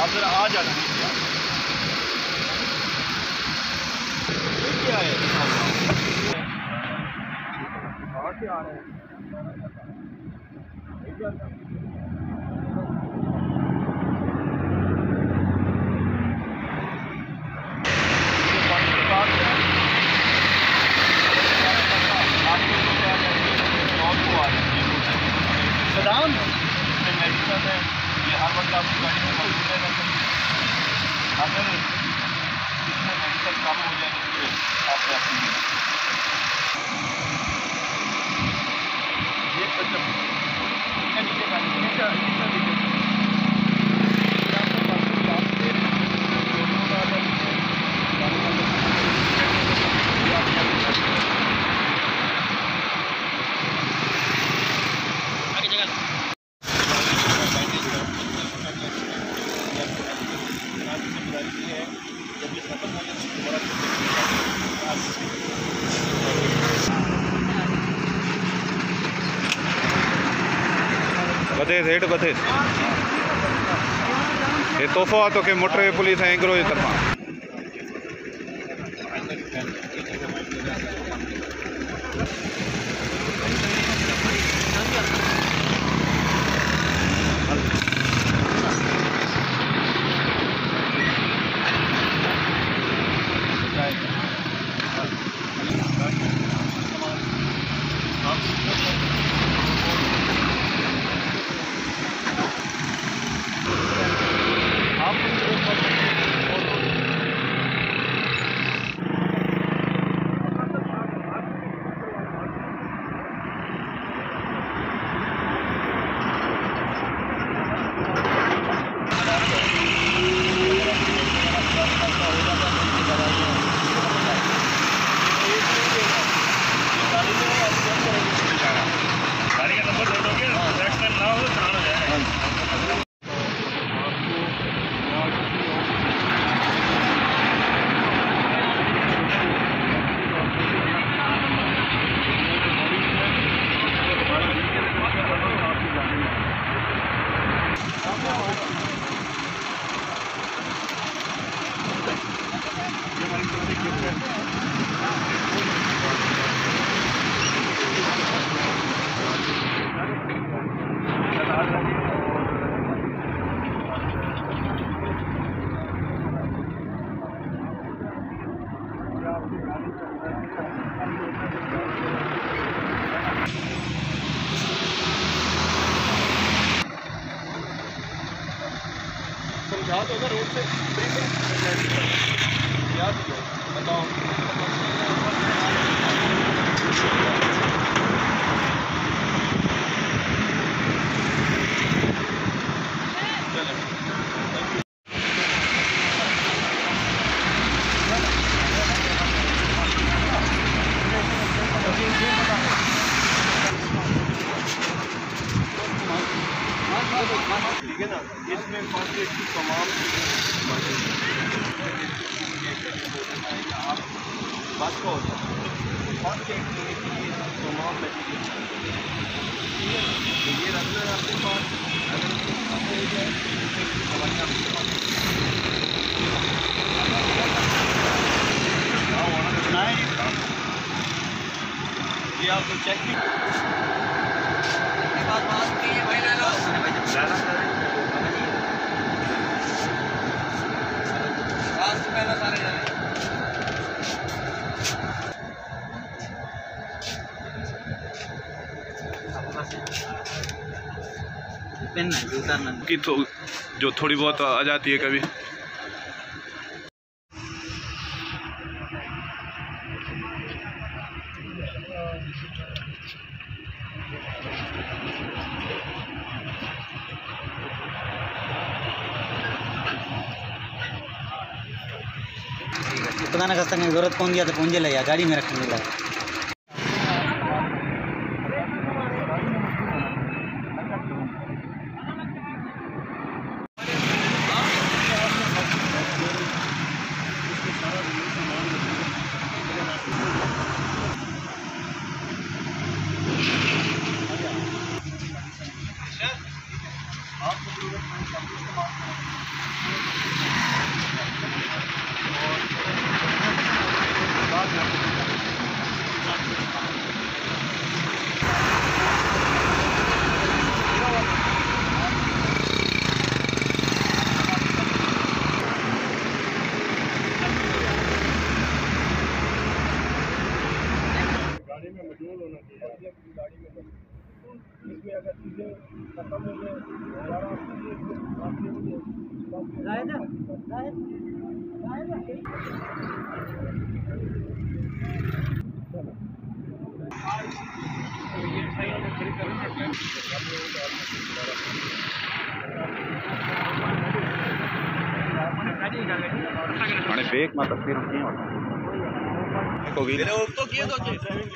آپ ذرا آ جانا کیا ہے آ رہے ہیں سدام میڈیسن ہے یہ ہر وقت آپ کی گاڑی میں موجود رہنا چاہیے اگر اس میں میڈیسن کم ہو جائے تو پھر آپ اپنی बधे हेठ बधे ये तोहफ़ो आहे तोखे मोटर पुलिस ऐं एंग्रो जी तरफ़ां سمجھا تو اگر روڈ سے بتاؤ ٹھیک ہے نا اس میں فرسٹ ایڈ کی تمام آپ بس کا ہوتا ہے فرسٹ ایڈ دینے کے لیے تمام میٹیریل تو یہ رکھنا ہے آپ کے پاس اگر ختم ہو جائے دوائیاں آپ کے پاس یہ آپ کو چیک کی تو جو تھوڑی بہت آ جاتی ہے کبھی خدا نہ خستہ کہیں ضرورت پہنچ گیا تو پہنچے لگا گاڑی میں رکھنے لگا آپ کو ضرورت نہیں میں مشغول ہونا چاہیے اپنی گاڑی میں بس اس میں اگر چیزیں ختم ہو جائیں دوبارہ हाणे ब्रेक मां तस्वीरूं कीअं वठां? تو